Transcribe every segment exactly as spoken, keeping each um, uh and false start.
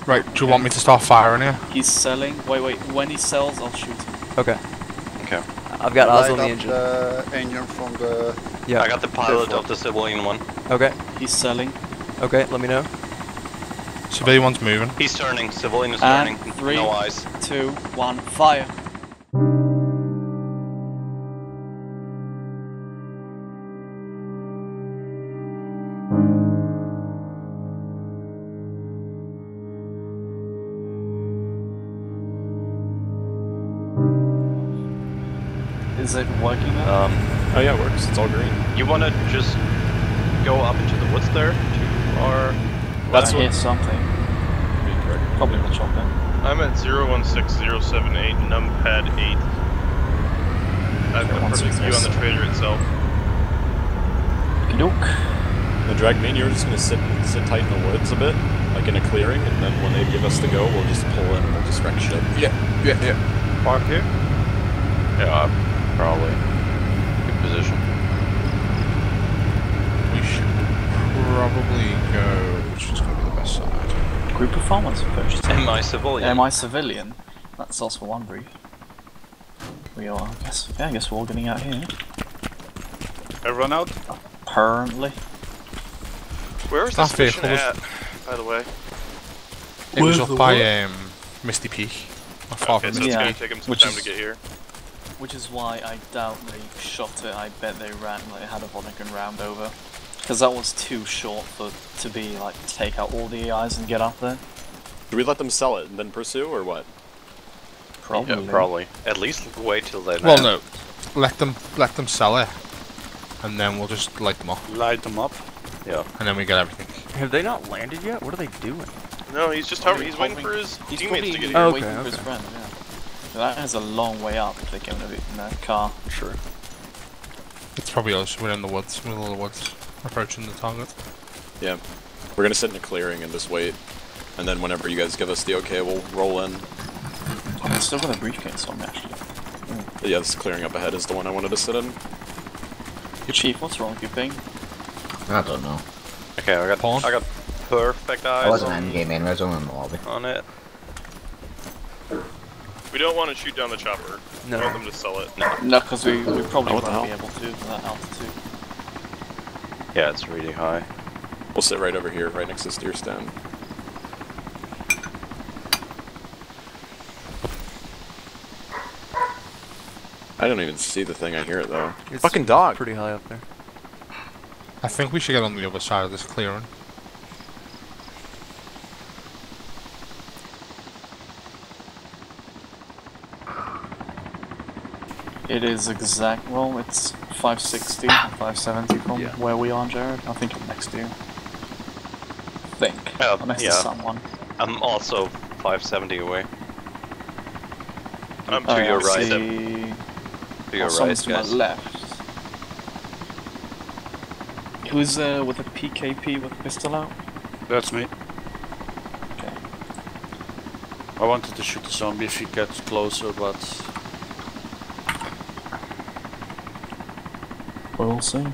Right, do you want me to start firing here? He's selling. Wait, wait. When he sells, I'll shoot him. Okay. Okay. I've got eyes on the Light up engine. the engine from the... Yeah. I got the pilot of the civilian one. Okay. He's selling. Okay, let me know. Civilian one's moving. He's turning. Civilian is And turning. three, No eyes. two, one, fire. Is it working now? Um, oh yeah, it works. It's all green. You want to just go up into the woods there to our... That's hit something. Probably the chopper. I'm at zero one six zero seven eight, numpad eight. I've got a perfect view on the trader itself. Look. The drag me and you're just gonna sit sit tight in the woods a bit, like in a clearing, and then when they give us the go, we'll just pull in and we'll just wreck shit. Yeah, yeah, yeah. Park here? Yeah, probably. Good position. We should probably go... Which is going to be the best side? Group of farmers purchased. Am I civilian? Am I civilian? That's also one brief. We are, I guess. Yeah, I guess we're all getting out here. Everyone out? Apparently. Where is That this mission vehicle at, by the way? It was up by um, Misty Peak. Not far Okay, from so Misty it's Yeah. gonna Peak. take them some Which time is- to get here. Which is why I doubt they shot it. I bet they ran, they had a Vodnikan round over. Because that was too short for to be like take out all the A Is and get up there. Do we let them sell it and then pursue, or what? Probably. Yeah, probably. At least wait till they Well, land. no. Let them let them sell it, and then we'll just light them up, Light them up? Yeah. and then we get everything. Have they not landed yet? What are they doing? No, he's just hovering. He's waiting for his He's teammates probably to get here. Oh, waiting okay, for his okay. friend, yeah. That has a long way up if they're going to be in a car. Sure. It's probably us. We're in the woods, middle of the woods, approaching the target. Yeah. We're gonna sit in a clearing and just wait, and then whenever you guys give us the okay, we'll roll in. I still got a briefcase on me actually. But yeah, this clearing up ahead is the one I wanted to sit in. Chief, what's wrong with your ping? I don't know. Okay, I got Pawn? I got perfect eyes I wasn't on, endgame in, I was only in the lobby. on it. We don't want to shoot down the chopper. No. We want them to sell it. No, because we, we probably Oh, what the won't be hell? able to at that altitude. Yeah, it's really high. We'll sit right over here, right next to the steer stand. I don't even see the thing, I hear it though. It's Fucking dog! Pretty high up there. I think we should get on the other side of this clearing. It is exact, well, it's five sixty, five seventy from Yeah. where we are, Jared. I think I'm next to you. think. Uh, I'm next yeah. to someone. I'm also five seventy away. I'm Oh, to yeah, your I right. see. To your Oh, right, someone's to my guys. left. Who's uh, with a P K P with a pistol out? That's me. Okay. I wanted to shoot the zombie if he gets closer, but We'll see.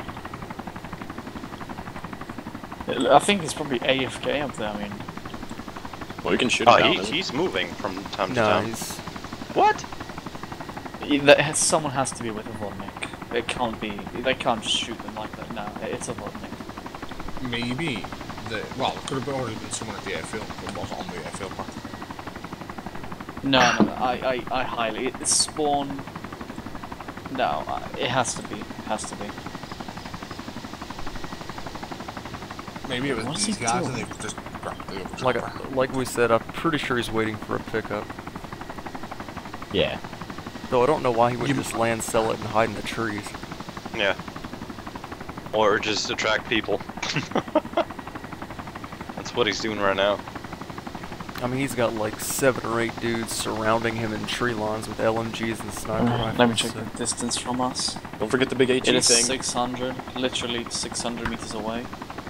I think he's probably A F K up there, I mean. Well, we can shoot him Oh, down. he, isn't he's moving from time to No, time. he's... What? He- that has- Someone has to be with a Vodnik. It can't be, they can't just shoot them like that, no, it's a Vodnik. Maybe the well, it could have already been someone at the airfield, but wasn't on the airfield part. No, no, no, I, I, I highly, it spawn, no, I- it has to be, it has to be. Maybe it was What's these he guys doing? and they just grabbed the other Like, chopper. like we said, I'm pretty sure he's waiting for a pickup. Yeah. Though I don't know why he wouldn't You- just land, sell it, and hide in the trees. Yeah. Or just attract people. That's what he's doing right now. I mean, he's got like seven or eight dudes surrounding him in tree lines with L M Gs and sniper rifles. Let me check so- the distance from us. it? Don't forget the big H It E is thing. six hundred, literally six hundred meters away.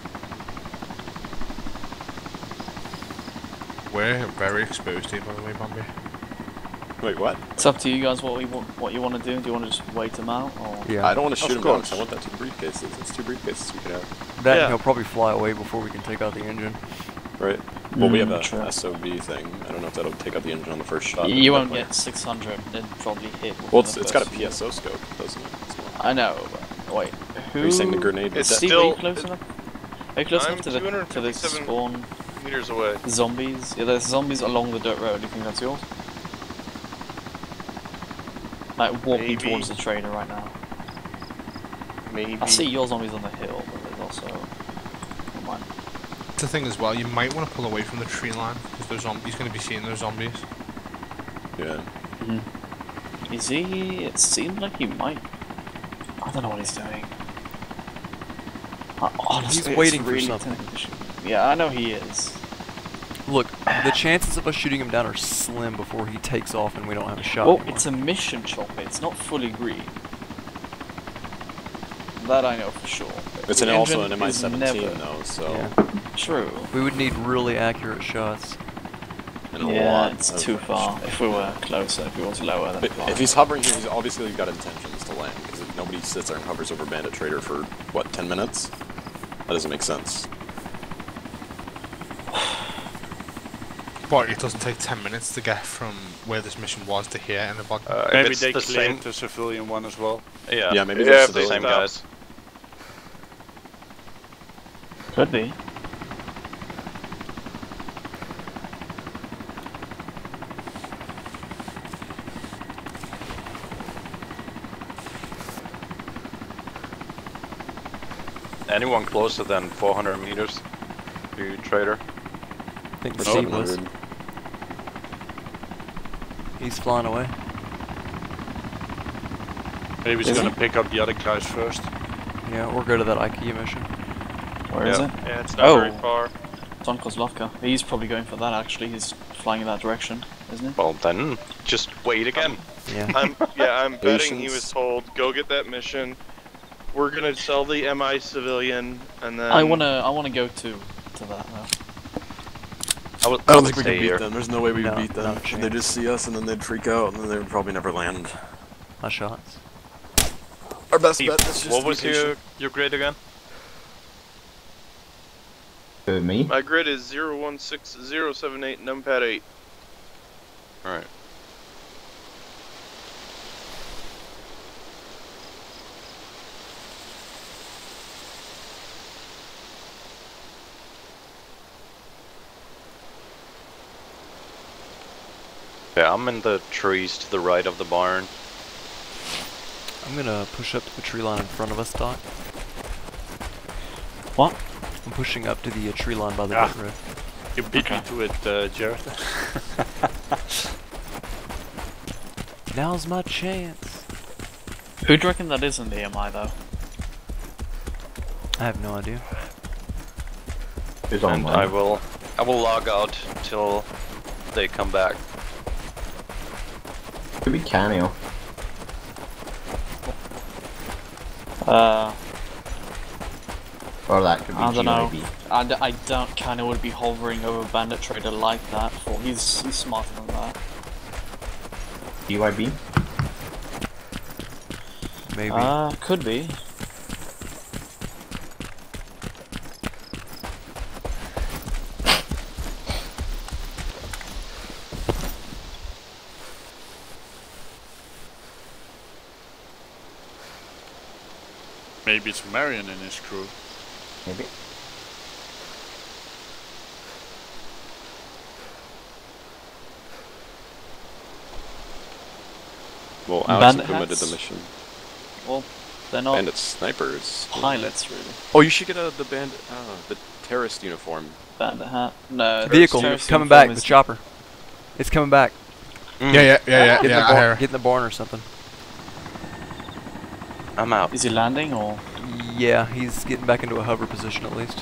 We're very exposed here, by the way, Bambi. Wait, what? It's up to you guys what we want, what you want to do. Do you want to just wait them out, or? Yeah, I don't want to shoot Of him down, course. so I want that two briefcases. It's two briefcases we can have. that Yeah. and he'll probably fly away before we can take out the engine. right? Well, we have Mm, a true. S O B thing. I don't know if that'll take out the engine on the first shot. You but won't definitely- get six hundred and probably hit. within Well, it's, the it's got a first P S O scope, doesn't it? as well? I know. But wait, who? Are you saying the grenade was It's dead? Steve, still- are you close enough? Are you close I'm enough to the to the 257 spawn meters away. zombies? Yeah, there's zombies along the dirt road. Do you think that's yours? Like walking Maybe. towards the trader right now. Maybe. I see your zombies on the hill, but there's also. Never mind. It's the thing as well, you might want to pull away from the tree line, because those zombies, he's going to be seeing those zombies. Yeah. Is he? It seems like he might. I don't know what he's doing. Uh, honestly, He's it's waiting for really something. tempting to shoot. Yeah, I know he is. Look, the chances of us shooting him down are slim before he takes off and we don't have a shot Well, anymore. it's a mission chopper. It's not fully green. That I know for sure. It's The an, also engine an M I is seventeen never- though, so Yeah. True. We would need really accurate shots. and a Yeah, lot it's of- too far. If we were closer, if he was lower, then But fine. if he's hovering here, he's obviously got intentions to land, because if nobody sits there and hovers over Bandit Trader for, what, ten minutes? That doesn't make sense. But it doesn't take ten minutes to get from where this mission was to here and about. Uh, if Maybe it's they the cleared same. the civilian one as well. Yeah. Yeah, maybe yeah, that's if the the same same guys. Could be. Anyone closer than four hundred meters to Trader? I think Or Steve was. seven hundred. He's flying away. Maybe he's Is gonna he? pick up the other guys first. Yeah, or go to that IKEA mission. Where is Yeah. it? Yeah, it's not Oh. very far. It's on Kozlovka. He's probably going for that actually. He's flying in that direction, isn't he? Well, then just wait again. Yeah. I'm yeah, I'm betting he Patience. was told go get that mission. We're gonna sell the M I civilian, and then I wanna, I wanna go to to that now. I, would, I don't think we stay can beat here. them. There's no way we No, would beat them. not a They chance. just see us and then they'd freak out and then they would probably never land. My shots. Our best Steve, bet is just what to be was your patient. your grade again? Who, me? my grid is zero one six zero seven eight numpad eight. All right. Yeah, I'm in the trees to the right of the barn. I'm gonna push up to the tree line in front of us, Doc. What? I'm pushing up to the uh, tree line by the Ah. dirt road. You beat me to it, uh, Jared. Now's my chance. Who do you reckon that is in the M I though? I have no idea. Who's And online? I will I will log out till they come back. Could be Cameo. Uh, Or that could be I don't G I know. B. I, d I don't kind of would be hovering over Bandit Trader like that. For he's he's smarter than that. G Y B? Maybe. Uh, could be. Maybe it's Marion and his crew. Maybe. Well, Alex Bandit implemented hats? the mission. Well, they're not Bandit snipers. pilots really. Oh, you should get a, the bandit, uh, the terrorist uniform. Bandit hat. No. the Vehicle terrorist coming uniform back. The is- chopper. It's coming back. Mm. Yeah, yeah, yeah, yeah, Get in yeah, the I barn. hear. Get in the barn or something. I'm out. Is he landing or? Yeah, he's getting back into a hover position at least.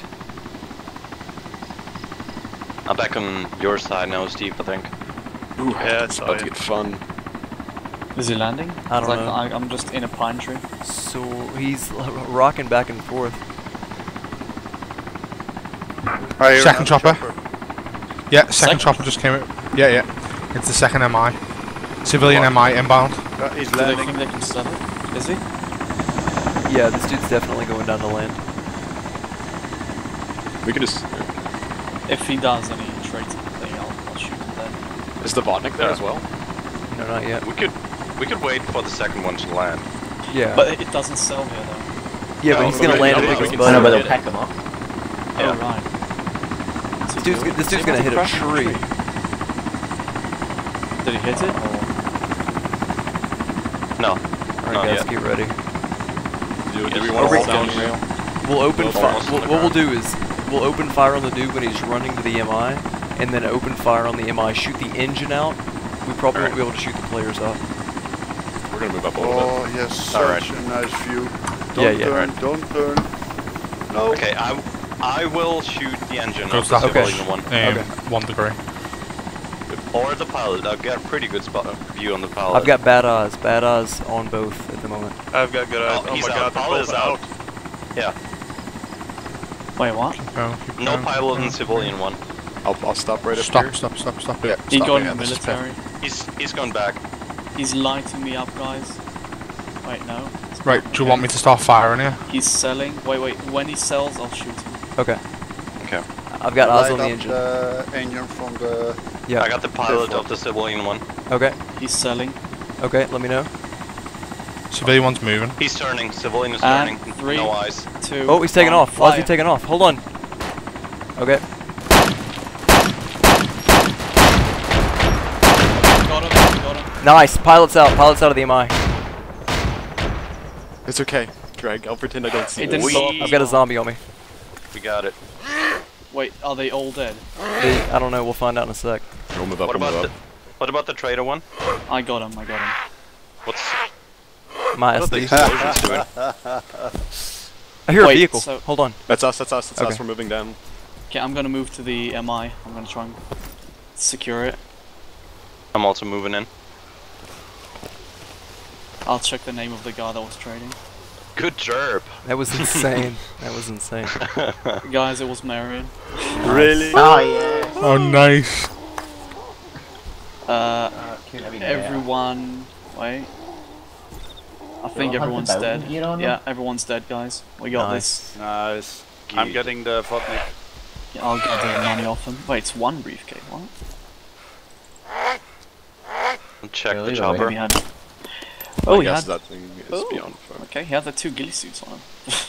I'm back on your side now, Steve, I think. Ooh, Yeah, it's I saw about to you. get fun. Is he landing? I don't like, know. I, I'm just in a pine tree. So he's l- rocking back and forth. I hear Second another chopper. Yeah, second, Second? chopper just came out. Yeah, yeah. It's the second M I. Civilian M I inbound. Uh, he's Do they landing. think they can stop it? Is he? Yeah, this dude's definitely going down the land. We could just... If he does any traitor thing, I'll, I'll shoot him then. Is the Vodnik there Yeah. as well? No, not yet. We could we could wait for the second one to land. Yeah. But it, it doesn't sell here though. yeah, but No, he's but gonna we- land no, and we pick his can I butt know, up. but they'll peck them up. Yeah. Oh right. This dude's, this dude's He gonna must hit a have crashed into tree. Did he hit it? Or? No. Alright Not guys, yet. get ready. Do, do Yes, we want to we're hold down done. rail? We'll open Well, fire. almost on What, the what we'll ground. do is we'll open fire on the dude when he's running to the M I, and then open fire on the M I. Shoot the engine out. We probably won't be able to shoot the players out. We're gonna move up a little bit. Oh, yes, such Alright. a nice view. Don't Yeah, yeah. turn, don't turn. No. Okay, I I will shoot the engine Go of the stop. civilian one. Um, Okay. One degree. Or the pilot. I've got a pretty good spot view on the pilot. I've got bad eyes. Bad eyes on both at the moment. I've got good eyes. Oh, Oh, he's my out. god, the Pilot pilot's is out. Yeah. Wait, what? Go, keep No going, pilot keep and civilian one. I'll, I'll stop right going. up Stop, here. stop, stop, stop. Yeah. He Stop, got yeah, in the this is military. He's he's gone back. He's lighting me up, guys. Wait, no. Right, do you want me to start firing here? He's selling. Wait, wait. When he sells, I'll shoot him. Okay. Okay. I've got eyes Light on the up engine. the engine from the... Yeah. I got the pilot Careful. of the civilian one. Okay. He's selling. Okay. Let me know. Civilian one's moving. He's turning. Civilian is And turning. three. No eyes. Two. Oh, he's taking one, off. Why is he fire. taking off? Hold on. Okay. Got him. Got him. Nice. Pilot's out. Pilot's out of the M I. It's okay. Drag. I'll pretend I don't see It it. didn't We- blow up. I've got a zombie on me. We got it. Wait, are they all dead? They, I don't know. We'll find out in a sec. We'll move up. What We'll about move the up. what about the trader one? I got him. I got him. What's My what are the S D. explosions doing? I hear a Wait, vehicle. so- Hold on. That's us. That's us. That's Okay. us. We're moving down. Okay, I'm gonna move to the M I. I'm gonna try and secure it. I'm also moving in. I'll check the name of the guy that was trading. Good job. That was insane. That was insane. Guys, it was Marion. Really? Oh, yeah. Oh, nice. Uh, Cute, every day. everyone. Wait. I think You'll hunt everyone's the dead. boat, you know, Yeah, everyone's dead, guys. We got Nice. Nice. I'm getting the Vodnik. this. Yeah, I'll get the money off him. Wait, it's one briefcase. What? Check Really? the Wait, chopper. Maybe he had. I Oh, he guess had. that thing is Oh. beyond fire. Okay, he had the two ghillie suits on him.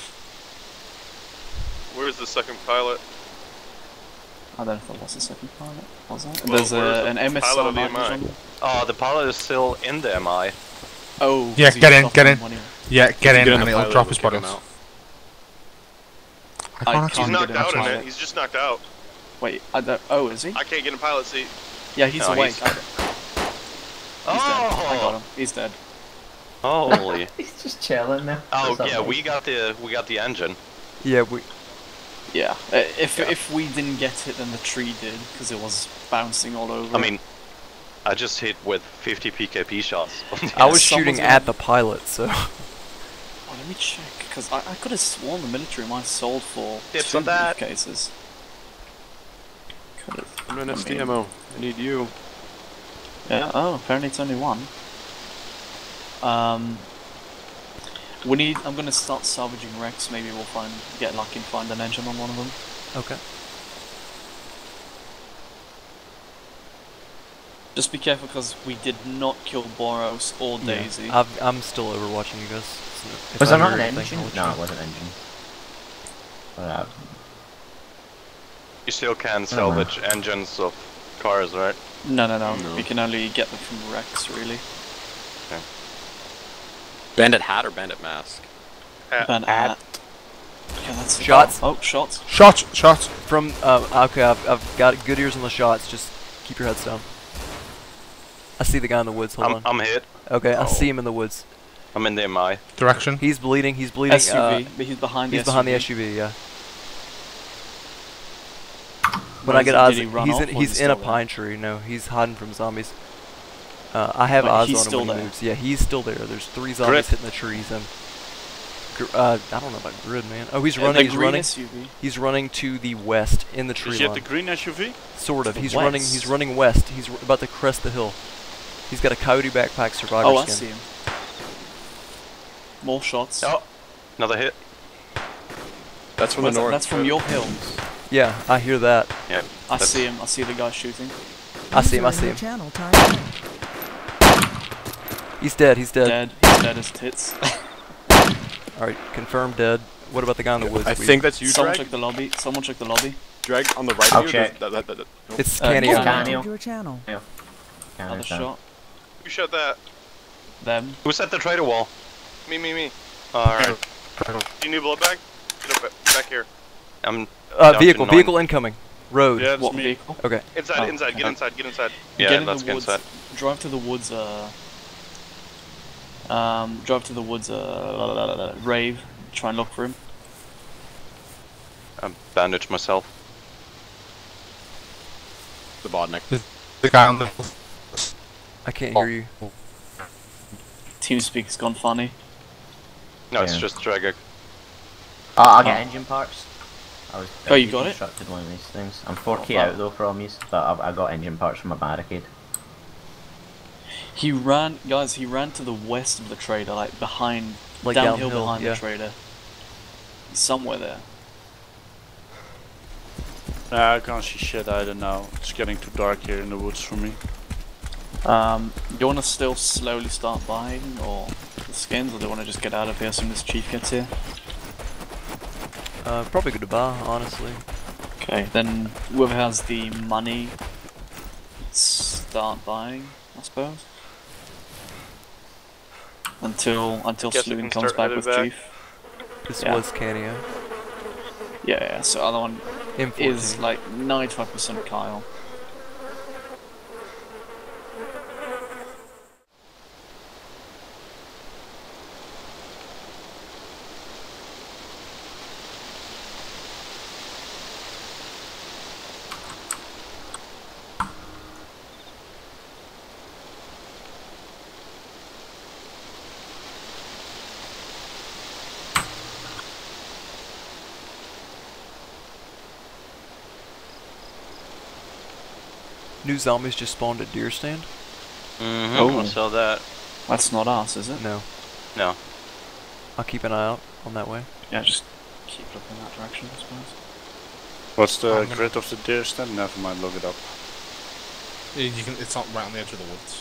Where's the second pilot? I don't know if that was the second pilot. Was it? Well, There's where's a, the an M S pilot R of the M I? nitrogen. Oh, the pilot is still in the M I. Oh. Yeah, 'cause he get in, shot get him in. when he- Yeah, get If you in get and the it'll pilot, drop we'll his kick him buttons. out. I can't I actually- can't knocked get in a out in it. pilot. He's just knocked out. Wait, I don't. Oh, is he? I can't get in pilot seat. Yeah, he's No, awake. he's- I- He's dead. I got him. He's dead. Holy. He's just chilling now. Oh That's yeah, not we nice. got the we got the engine. Yeah, we. Yeah. Uh, if Yeah. if we didn't get it, then the tree did, because it was bouncing all over. I mean, I just hit with fifty P K P shots. I was someone's shooting gonna- at the pilot, so. Oh, let me check, because I, I could have sworn the military might have sold for Tips two on that. briefcases. Could have. I'm an I S D mean- ammo. I need you. Yeah. Oh, apparently it's only one. Um. We need. I'm gonna start salvaging wrecks. Maybe we'll find, get lucky and find an engine on one of them. Okay. Just be careful, because we did not kill Boros or Yeah. DayZ. I've, I'm still overwatching you guys. So if Was I there not hear an anything, engine? I'll let No, you it know. wasn't an engine. But, uh, You still can Oh, salvage engines of cars, right? No, no, no, No. We can only get them from wrecks, really. Bandit hat or bandit mask? Ban hat. Okay, that's Shots. Oh, shots. Shots, shots. From, uh, okay, I've, I've got good ears on the shots. Just keep your heads down. I see the guy in the woods. Hold I'm on. I'm hit. Okay, I Oh. see him in the woods. I'm in the M I. Direction. He's bleeding. He's bleeding. S U V. Uh, but he's behind the he's S U V. behind the S U V. Yeah. When Where I is get he? eyes, Did he run he's off, in, or he's is he in a still there? pine tree. No, he's hiding from zombies. Uh, I have Wait, eyes he's on him still when he there? moves. Yeah, he's still there. There's three zombies Grid. hitting the trees and. Gr uh, I don't know about grid, man. Oh, he's Uh, running. the He's green running. S U V. He's running to the west in the tree Is he at line. the green S U V? Sort To of. the He's running. west? He's running west. He's r about to crest the hill. He's got a coyote backpack, survivor Oh, I skin. see him. More shots. Oh, another hit. That's from Where's the that? north. That's from your hill. Yeah, I hear that. Yeah. I see him. I see the guy shooting. I see him, I see him. He's dead, he's dead. Dead. He's dead as tits. Alright, confirmed dead. What about the guy in the woods? I We- think that's you, Someone Drag. check the lobby. Someone check the lobby. Drag on the right I'll of you. check. That, that, that, that, nope. It's Uh, Canio. Canio. Your channel. Another shot. Who shot that? Them. Who set the trader wall? Me, me, me. Alright. Do you need blood bag? Get up back here. I'm Uh, down to vehicle, nine. vehicle incoming. Road. Yeah, it's What me. vehicle? Okay. Inside, Oh, inside, get okay. inside, get inside. Yeah, Get in let's the get woods. inside. Drive to the woods. Uh. Um. Drive to the woods. Uh. La, la, la, la, rave. Try and look for him. I bandaged myself. The bottleneck. The guy on the. I can't hear you. TeamSpeak's gone funny. No, it's Yeah. just Drag. Oh, I'll get engine parts. I was Oh, you got it? constructed one of these things. I'm four K Oh, wow. out though from you, but I've, I got engine parts from a barricade. He ran, guys. He ran to the west of the trader, like behind, Like downhill, downhill, behind yeah. the trader. Somewhere there. Nah, I can't see shit either now. It's getting too dark here in the woods for me. Um, do you want to still slowly start buying, or the skins, or do you want to just get out of here as soon as Chief gets here? Uh, probably good to buy, honestly. Okay, then whoever has the money, start buying, I suppose. Until until Guess we Sloon can comes start back headed with back. Chief. This Yeah. was Canio. Yeah, yeah. So other one M fourteen. is like ninety-five percent Kyle. New zombies just spawned at deer stand? Mm-hmm. Oh. I saw that. That's not us, is it? No. No. I'll keep an eye out on that way. Yeah, just keep looking in that direction, I suppose. What's the I'm gonna- grid of the deer stand? Never mind, look it up. Yeah, you can. It's not right on the edge of the woods.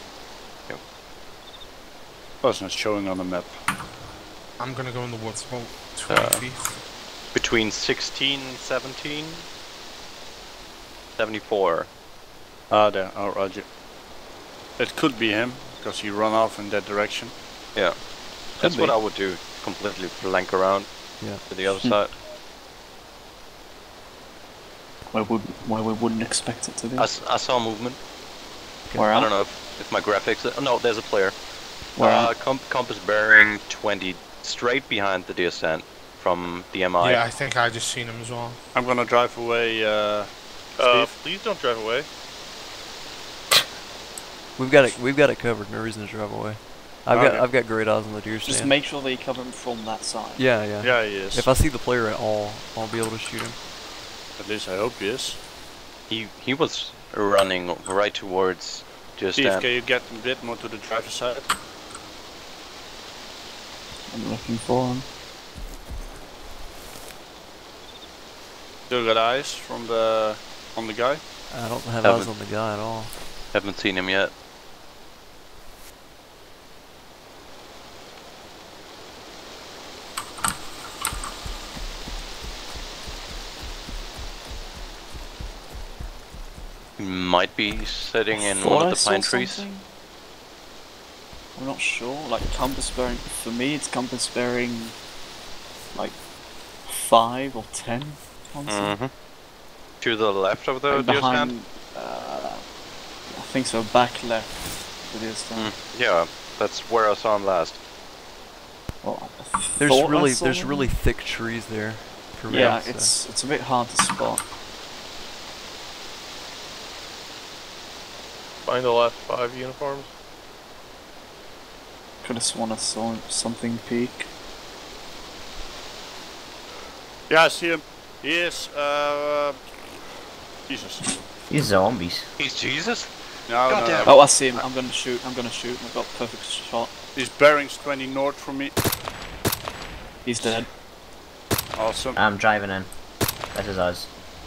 Oh, it's not showing on the map. I'm gonna go in the woods about twenty Uh, feet. Between sixteen, seventeen, seventy-four. Ah, there. Oh, roger. It could be him, because he ran off in that direction. Yeah. That's be. what I would do. Completely flank around Yeah. to the other Hmm. side. Where would where we wouldn't expect it to be. I, s- I saw movement. Where I at? don't know if, if my graphics... Oh, no, there's a player. Where uh, at? comp compass bearing twenty, straight behind the deer stand from the M I. Yeah, I think I just seen him as well. I'm gonna drive away, uh... Uh, Steve? please don't drive away. We've got it. We've got it covered. No reason to drive away. I've Okay. got. I've got great eyes on the deer stand. Just make sure that you cover him from that side. Yeah, yeah. Yeah, he is. If I see the player at all, I'll be able to shoot him. At least I hope he is. He he was running right towards deer Steve, stand. can you get a bit more to the driver's side? I'm looking for him. Still got eyes from the... on the guy? I don't have Haven't- eyes on the guy at all. Haven't seen him yet. He might be sitting in Thought one I of the saw pine trees. something. I'm not sure. Like compass bearing, for me, it's compass bearing like five or ten. Honestly. Mm-hmm. To the left of the And deer behind, stand? uh, I think so. Back left, the deer stand. Mm, yeah, that's where I saw him last. Well, I There's thought I really, saw there's him. really thick trees there. For me, Yeah, so- it's it's a bit hard to spot. Find the last five uniforms. Could have sworn I saw something peek. Yeah, I see him. He is, uh... Jesus. These zombies. He's Jesus? No, no, Goddamn. no. Oh, I see him. I'm gonna shoot. I'm gonna shoot. I've got perfect shot. He's bearings twenty north from me. He's dead. Awesome. I'm driving in. This is us.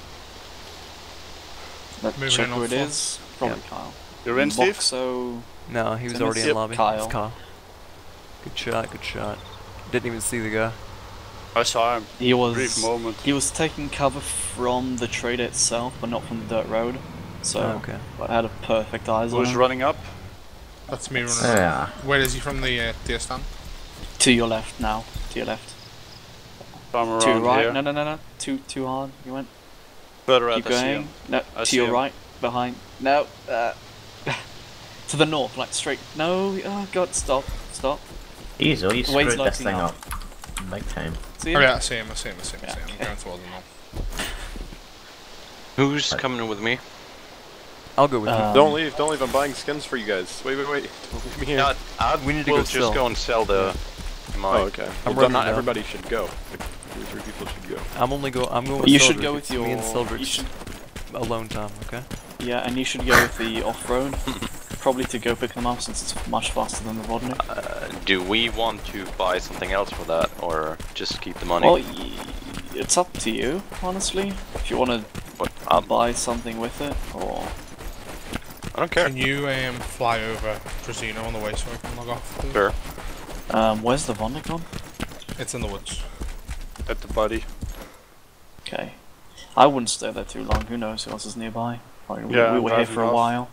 Let's Moving check in who on it foot. is. Probably Yeah. Kyle. You're in, Steve? So No, he was Timothy- already in Yep, lobby. Kyle. It's Kyle. Good shot, good shot. Didn't even see the guy. I saw him. he was Brief moment. he was taking cover from the trader itself, but not from the dirt road. So Oh, okay. I had a perfect eyes on Who's him. running up? That's me running. Yeah. Where is he from the uh, deer stand? To your left now. To your left. I'm around To your right. here. No, no, no, no. Too too hard. You went. Further out, Keep I see going. him. No. I To see your him. right. Behind. No. Uh, to the north. Like straight. No. Oh God. Stop. Stop. Easy, you Wade's screwed this lighting thing up. up. Big time. See Oh him? yeah, I see him, I see him, I see him, I see him. I'm going towards him now. Who's coming with me? I'll go with Um, Don't leave, don't leave. I'm buying skins for you guys. Wait, wait, wait. Don't leave me here. Yeah, I We need to will go just sell. go and sell the. My. Oh, okay. I'm Well, running not down. everybody should go. Like, two or three people should go. I'm only go. I'm going with You should Silver. go with It's your. me and Silver. You should, Alone time. Okay. yeah, and you should go with the off-road. Probably to go pick them up since it's much faster than the Vodnik. Uh, do we want to buy something else for that, or just keep the money? Well, y it's up to you, honestly. If you want to But um, buy something with it, or I don't care. Can you um, fly over Trezino on the way so I can log off? please? Sure. um, where's the Vodnik gone? It's in the woods. At the body. Okay, I wouldn't stay there too long. Who knows who else is nearby? Like, we, Yeah, we I'm were here driving for a off. while.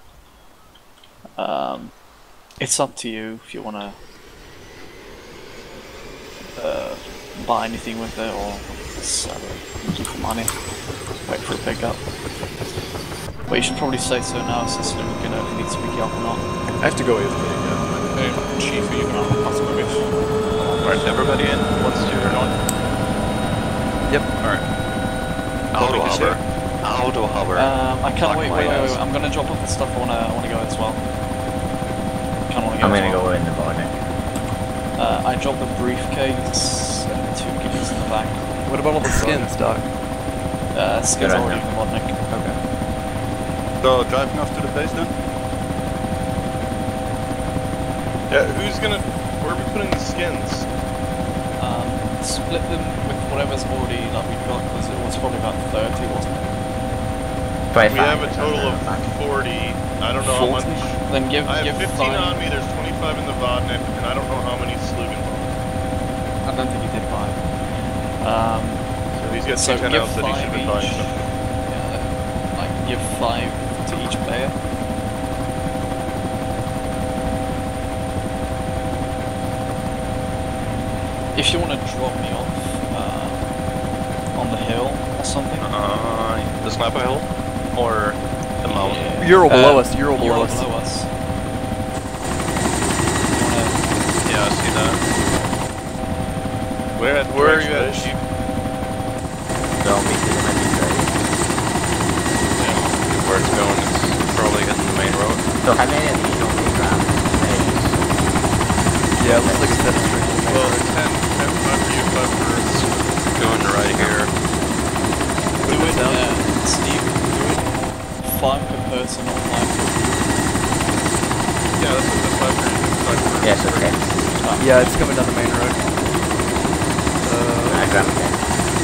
Um, it's up to you if you want to uh, buy anything with it or sell it, keep the money, wait for a pickup. But you should probably say so now, since we're gonna if you need to pick you up or not. I have to go with me. Yeah. Um, Chief, are you going to pass my base? Alright, everybody in. What's your on? Yep. Alright. Auto hover. Auto hover. Um, I can't Fuck wait, my wait, wait, ass. wait, I'm gonna drop off the stuff. I wanna, I wanna go as well. Kinda wanna go I'm as gonna well. go in the Vodnik. Uh, I dropped the briefcase and two kidneys in the back. What about all the skins, Doc? Uh, skins Good already idea. in the Vodnik. Okay. So, driving off to the base then? Yeah, who's gonna... Where are we putting the skins? Um, split them with whatever's already that we've got, because it was probably about thirty, wasn't it? We have a total of forty. I don't know how much... Then give, I give have fifteen five. on me, there's twenty-five in the Vodnik, and I don't know how many Slugan. I don't think you did five. Um, So he's got so two ten give ounce that he five should be each. buying stuff. Yeah, like give five to each player. If you want to drop me off uh, on the hill or something. Uh, the sniper hill? Or the mountain? Yeah. You're all below Uh, us. You're all below You're us. below us. You wanna- Yeah, I see that. Where, at, where are you at, Chief? Don't be too many Yeah, where it's going, it's probably hitting the main road. So how many of these don't we grab? Yeah, it looks like it's headed straight to the main Well, road. ten, ten, five for you, five for us. Going right here. Do it, uh, Steve, do it five per person or five per Yeah, that's what the five for you, five for us. Yes, okay. Yeah, it's coming down the main road. I Uh, grab it.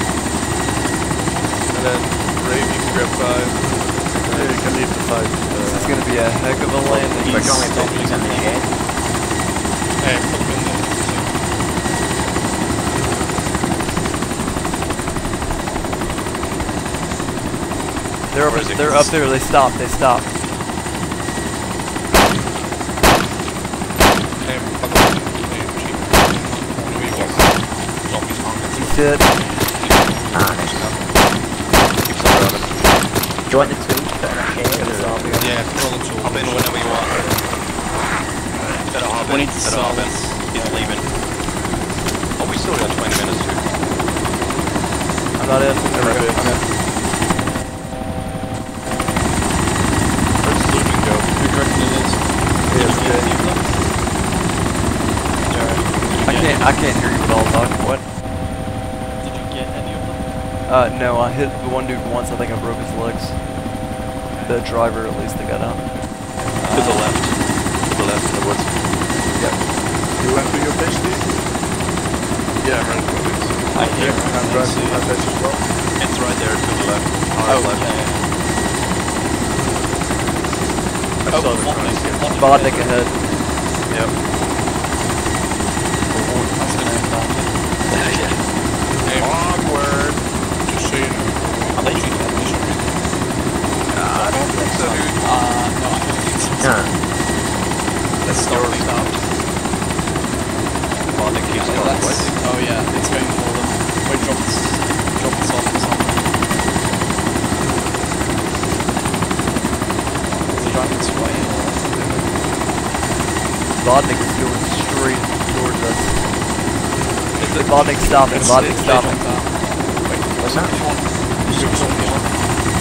And then Ray, you can grab five. Yeah, you can leave the five. this is gonna be a heck of a landing. We're going to these on the shade. Um, put them in there. They're Where up, is it? they're up there. They stopped. They stopped. Um, put them in there, Chief. One of you guys. Zombies can't get He's through. dead. Ah, nice enough. Keep some running. Do you want the two? Put in a shade or? Yeah, throw them two. Hop in whenever you want. Better hop in. We need to Better sell hop in. this. He's leaving. Oh, we still got twenty minutes too. I'm not in. There we go. I'm in. Where's Slugan go? Who do you reckon it is? Yeah, it's good. Any of them? Jared, did you I get- can't. I can't hear you at all, Doc. What? Did you get any of them? Uh, no. I hit the one dude once. I think I broke his legs. The driver, at least, they got out. To the left. To the left in the woods. Yep. You went to your base, Steve? Yeah, I'm running for this. I hear I'm it. driving to my base as well. It's right there to the left. Our Oh, left. yeah, yeah. I Oh, saw the Vodnik, cars. Vodnik Vodnik ahead. ahead. Yep. That's gonna end badly. Hey, Awkward. just so you know. Are they shooting at me? Uh, I don't think so, dude. Uh, no, I don't think so. Let's stop. You're stopped. Vodnik keeps Yeah, going. that's, What? oh yeah, it's going for them. Wait, drop this, drop this off or something. Is he driving this way or? Vodnik is going straight towards us. Is it? Vodnik stopping, It's- Vodnik it's stopping. jumped out. Wait, What's that? which one? Which one? Which one?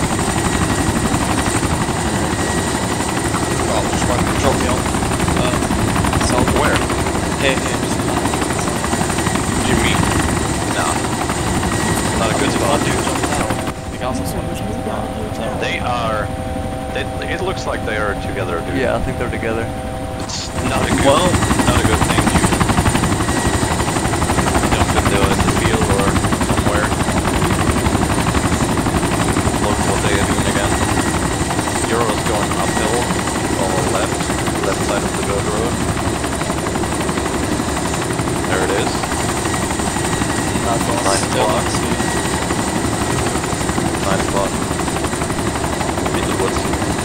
Well, just one Drop me off. Uh, south. Where? Here, here, just uh, Do you mean? Nah. Not a good spot, dude. the gas is one. They are. They, it looks like they are together, dude. Yeah, I think they're together. It's not a good. Well- not a good thing, dude. Jump into in the field or somewhere. Look what they are doing again. Euro's going uphill, or left, left side of the dirt road. There it is. That's all. Nine o'clock. Nine o'clock. In the woods.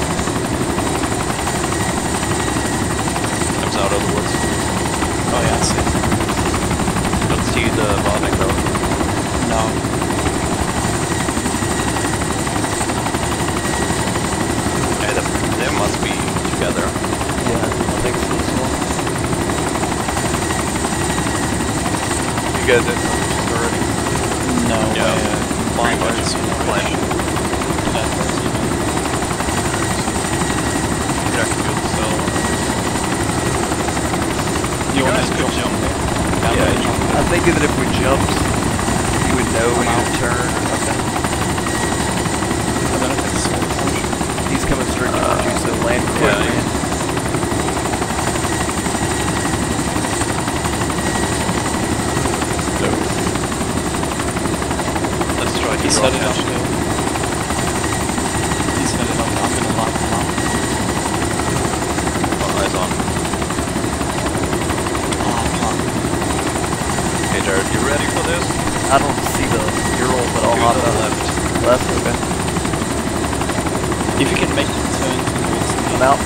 Comes out of the woods. Oh yeah, I see. Don't see the Vodnik though. No. Yeah, they, they must be together. Yeah, I think so as well. You guys didn't know this already? No Yeah, way. Uh, pretty much Binders, you know, planned. that person. Yeah, good, so. You want guys to could jump? jump. Yeah, Yeah, yeah, jump. I think that if we jumped, you would know when you turn. Okay. I don't know if it's so. He's coming straight towards you, so land quick, yeah, man. Let's try to He's draw headed up attention. hill. He's headed up. I'm gonna line him up. Oh, eyes on. Oh, I can't. Hey Jared, you ready for this? I don't see the Ural, but I'll To hop the out. left. Left, okay. If you can make the turn towards the I'm out.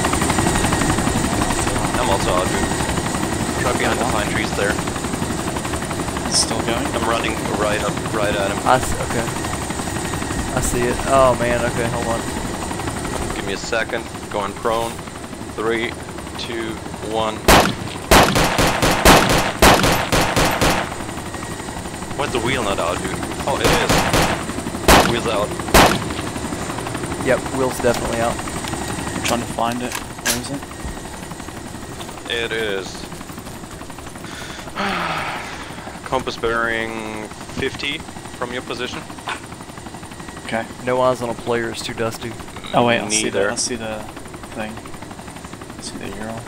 I'm also out, dude. Try behind the pine trees there. It's still going. I'm running right up, right at him. I s okay. I see it. Oh man, okay, hold on. Give me a second. Going prone. Three, two, one. Why's the wheel not out, dude? Oh, it is. Wheel's out. Yep, wheel's definitely out. I'm trying to find it. Where is it? It is. Compass bearing fifty from your position. Okay. No eyes on a player is too dusty. Oh wait, I see the, Neither. I see the thing. I see the Euro.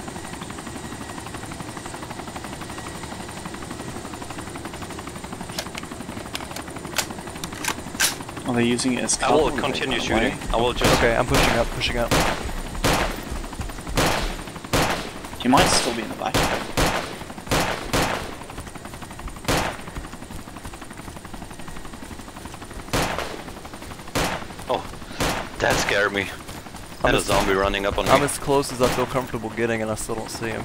Are they using it as I cover? will or they continue run shooting. away? I will just. Okay, I'm pushing up, pushing up. You might still be in the back of it. Oh, that scared me. I'm And a as- zombie running up on I'm me. as close as I feel comfortable getting, and I still don't see him.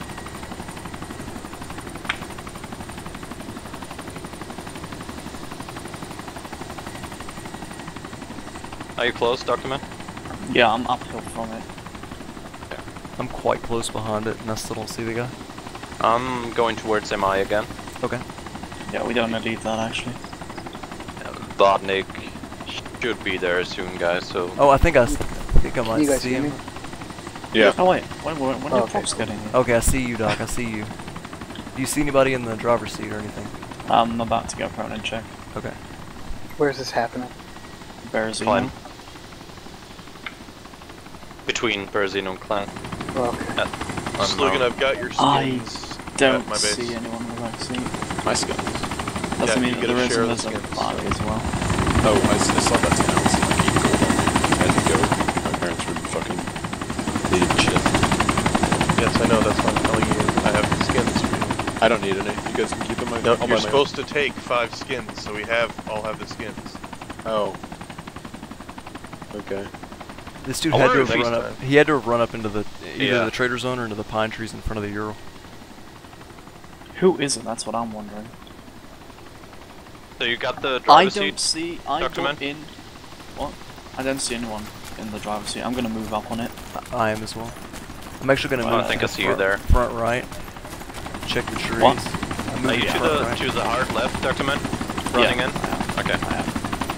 Are you close, Doctor Man? Yeah, I'm uphill from it. I'm quite close behind it, and I still don't see the guy. I'm going towards M I again. Okay. Yeah, we don't need that actually. Vodnik should be there soon, guys, so... Oh, I think I, s- I think I might you guys see see him. me? Yeah. Oh wait, when, when, when Oh, did okay, Pops cool. get in here? Okay, I see you, Doc. I see you. Do you see anybody in the driver's seat or anything? I'm about to go prone and check. Okay. Where's this happening? Bearzino. Climb. Between Berzino and Clan. Oh, okay. At, Just on looking, Mount. I've got your I skins don't at my base. see anyone with vaccine. My skills. Doesn't Yeah, mean you that get a there share of isn't the as a skins. party as well. Oh, I, s- I saw that announced like eight gold on me. I had to go. My parents were fucking needed shit. Yes, I know, that's why I'm telling you. I have the skins for you. I don't need any. You guys can keep them. No, I'll buy you're my supposed to take five skins, so we have all have the skins. own. Oh. Okay. This dude I had to wonder have if run next up. time- He had to have run up into the either Yeah. the trader zone or into the pine trees in front of the Ural. Who is it? That's what I'm wondering. So you got the I driver's don't seat? see. I Doctor got Man? in. What? I don't see anyone in the driver's seat. I'm gonna move up on it. I am as well. I'm actually gonna Well, move. I think to I see you front, there. Front right. Check the trees. What? I'm Are moving you to to front the right. choose the hard left, Doctor Man? Running Yeah, in? I am. Okay. I am.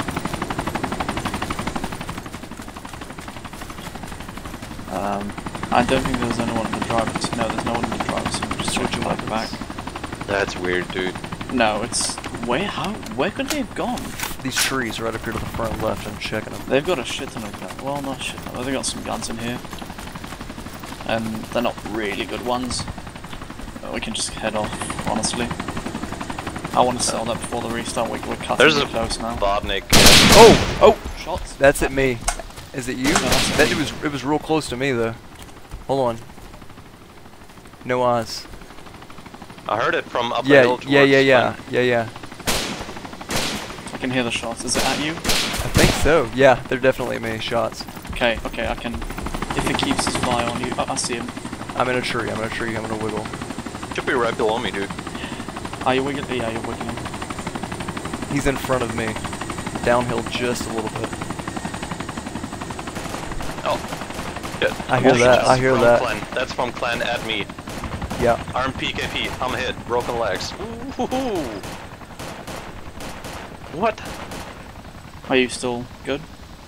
Um, I don't think there's anyone in the driver's seat. No, there's no one in the driver's seat. I'm just switching back to back. That's weird, dude. No, it's where? How? Where could they have gone? These trees right up here to the front left. I'm checking them. They've got a shit ton of guns. Well, not a shit ton. They've got some guns in here, and they're not really good ones. Uh, we can just head off. Honestly, I want to sell that before the restart. We, we're cutting There's it a close now. Vodnik. Oh! Oh! Shots. That's at me. Is it you? No, that's at that me. it was. It was real close to me though. Hold on. No eyes. I heard it from up the Yeah. hill Yeah. Yeah. towards Yeah. Flint. Yeah. Yeah. I can hear the shots. Is it at you? I think so. Yeah. They're definitely me. Shots. Okay. Okay. I can. If it keeps his fly on you, oh, I see him. I'm in a tree. I'm in a tree. I'm in a wiggle. Should be right below me, dude. Are you wiggling? Yeah, you're wiggling. He's in front of me. Downhill just a little bit. Oh. Yeah. I hear Motion that, just I hear from that. Clan. That's from Clan at me. Yeah. Arm P K P. I'm hit. Broken legs. Ooh. What? Are you still good,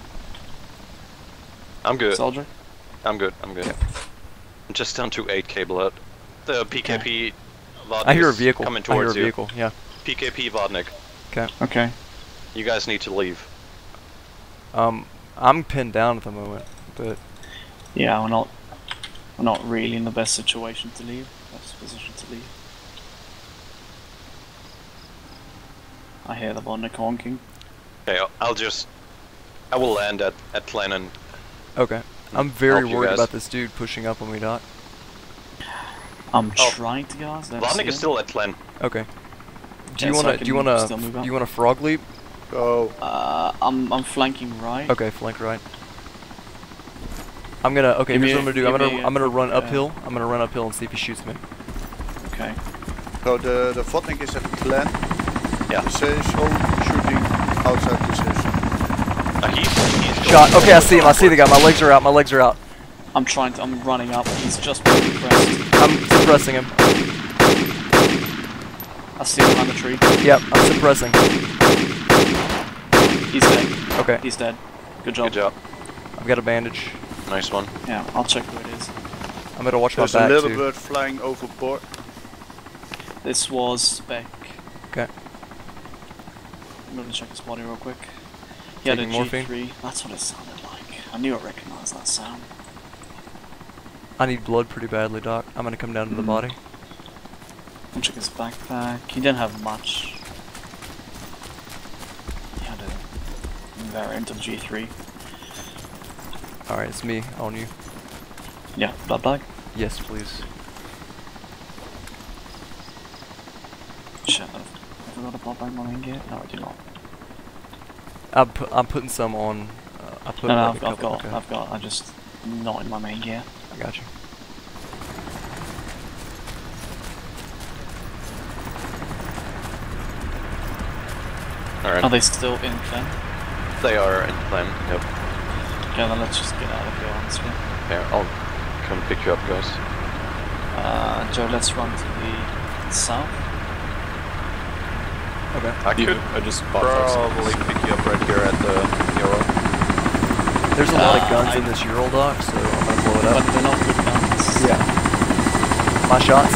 I'm good. soldier? I'm good. I'm good. I'm just down to eight K blood. The P K P Vodnik I hear a is vehicle. coming I hear a towards you. vehicle. Yeah. P K P Vodnik. Okay. Okay. You guys need to leave. Um, I'm pinned down at the moment, but Yeah, we're not. We're not really in the best situation to leave. Best position to leave. I hear the Bondnik honking. Okay, I'll, I'll just. I will land at at Clan and okay. I'm very Help you worried guys. about this dude pushing up on me, Doc. I'm Oh. trying to get us. Vodnik is still at Clan. Okay. Do Yeah, you so I wanna? Do you can wanna? still move Do up. you wanna frog leap? Go. Uh, I'm I'm flanking right. Okay, flank right. I'm gonna. Okay, Give here's me what I'm a- gonna do. I'm give gonna. me a I'm gonna run quick, uh, uphill. I'm gonna run uphill and see if he shoots me. Okay. So the the Vodnik is at the clan. Yeah. The safe zone shooting outside the safe zone. Uh, he's, he's going Shot. Okay, I see him. I see the guy. upwards. My legs are out. My legs are out. I'm trying to. I'm running up. He's just being pressed. I'm suppressing him. I see him behind the tree. Yep, I'm suppressing. He's dead. Okay, He's dead. Good job. Good job. I've got a bandage. Nice one. Yeah, I'll check who it is. I'm gonna watch There's my a back little too. bird flying overboard. This was Spec. Okay. I'm gonna check his body real quick. He had a Taking G morphine? three. That's what it sounded like. I knew I recognized that sound. I need blood pretty badly, Doc. I'm gonna come down to the Mm. body. I'll check his backpack. He didn't have much. He had a variant of G three. Alright, it's me on you. Yeah, blood bag. Yes, please. Shit, I've, I forgot a blood bag in my main gear. No, I do not. I'm, pu I'm putting some on. Uh, I put No, no, like I've, a I've couple- got, okay. I've got. I just not in my main gear. I got you. Alright. Are they still in Clem? They are in Clan. Yep. Yeah, then let's just get out of here, honestly. Yeah, I'll come pick you up, guys. Uh, Joe, let's run to the south. Okay. I You- could I just bought five probably seconds. pick you up right here at the Euro. There's a lot of Uh, guns I- in this Ural, Doc, so I'm gonna blow it But up. they're not good guns. Yeah. My shots.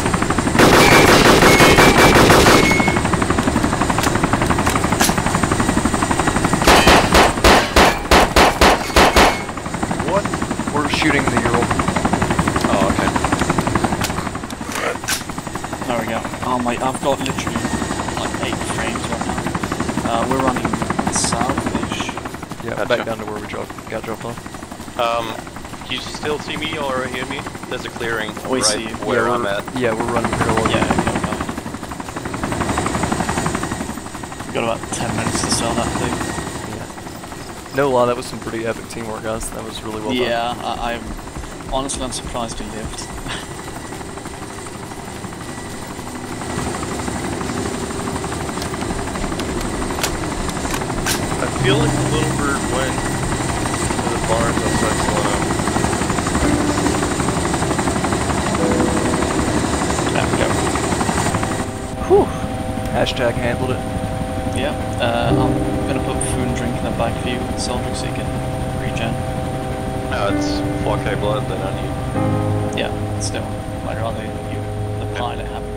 What? We're shooting the Ural. Oh, okay. There we go. Oh my, I've got literally like eight frames Uh, we're running south-ish. Yeah, Gotcha. back down to where we dropped, got dropped off. Um, can you still see me or hear me? There's a clearing We right see you. where yeah, I'm we're, at. Yeah, we're running parallel. Yeah, okay, okay. We've got about ten minutes to sell that thing. Yeah. No lie, that was some pretty epic teamwork, guys. That was really well done. Yeah, I, I'm honestly I'm surprised he lived. I feel like the little bird went to the barns outside Solano. There we go. Whew. Hashtag handled it. Yeah, uh, I'm gonna put food and drink in the bag for you, Soldier, so you can regen. No, it's four K blood that I need. Yeah, still, I'd rather you, the pilot, have